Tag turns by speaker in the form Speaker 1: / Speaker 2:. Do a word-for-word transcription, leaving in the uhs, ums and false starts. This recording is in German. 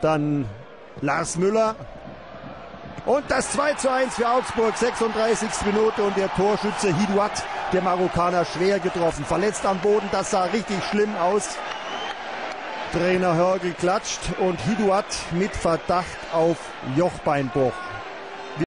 Speaker 1: Dann Lars Müller. Und das zwei zu eins für Augsburg, sechsunddreißigste Minute. Und der Torschütze Hiduat, der Marokkaner, schwer getroffen. Verletzt am Boden, das sah richtig schlimm aus. Trainer Hörgel klatscht und Hiduat mit Verdacht auf Jochbeinbruch.